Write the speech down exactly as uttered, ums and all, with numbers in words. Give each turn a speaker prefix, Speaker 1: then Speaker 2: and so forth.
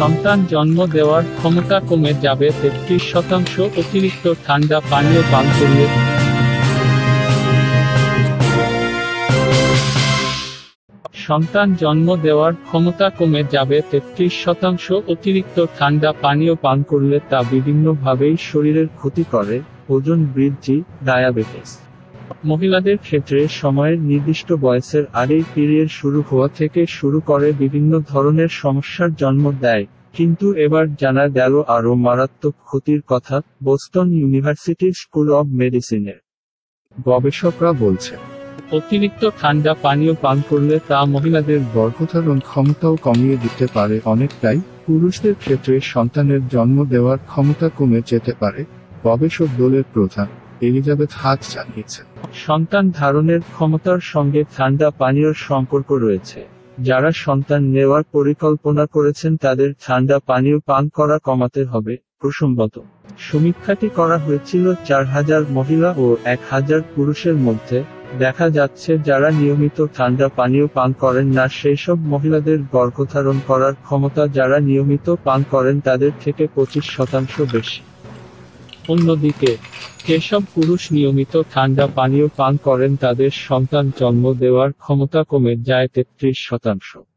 Speaker 1: সন্তান জন্ম দেওয়ার ক্ষমতা কমে যাবে তেত্রিশ শতাংশ। অতিরিক্ত ঠান্ডা পানীয় পান করলে সন্তান জন্ম দেওয়ার ক্ষমতা কমে যাবে তেত্রিশ শতাংশ। অতিরিক্ত ঠান্ডা পানীয় পান করলে তা বিভিন্নভাবেই শরীরের ক্ষতি করে, ওজন বৃদ্ধি, ডায়াবেটিস। মহিলাদের ক্ষেত্রে সময়ের নির্দিষ্ট বয়সের আগেই পিরিয়ড শুরু হওয়া থেকে শুরু করে বিভিন্ন ধরনের সমস্যার জন্ম দেয়। কিন্তু এবার জানা গেল আরও মারাত্মক ক্ষতির কথা। বোস্টন ইউনিভার্সিটির স্কুল অব মেডিসিনের গবেষকরা বলছে, অতিরিক্ত ঠান্ডা পানীয় পান করলে তা মহিলাদের গর্ভধারণ ক্ষমতাও কমিয়ে দিতে পারে অনেকটাই। পুরুষদের ক্ষেত্রে সন্তানের জন্ম দেওয়ার ক্ষমতা কমে যেতে পারে, গবেষক দলের প্রধান এলিজাবেথ হাক জানিয়েছেন। সন্তান ধারণের ক্ষমতার সঙ্গে ঠান্ডা পানীয়র সম্পর্ক রয়েছে। যারা সন্তান নেওয়ার পরিকল্পনা করেছেন তাদের ঠান্ডা পানীয় পান করা কমাতে হবে। প্রসঙ্গত, সমীক্ষাটি করা হয়েছিল চার হাজার মহিলা ও এক হাজার পুরুষের মধ্যে। দেখা যাচ্ছে যারা নিয়মিত ঠান্ডা পানীয় পান করেন না সেইসব মহিলাদের গর্ভধারণ করার ক্ষমতা যারা নিয়মিত পান করেন তাদের থেকে পঁচিশ শতাংশ বেশি। অন্যদিকে, যেসব পুরুষ নিয়মিত ঠান্ডা পানীয় পান করেন তাদের সন্তান জন্ম দেওয়ার ক্ষমতা কমে যায় তেত্রিশ শতাংশ।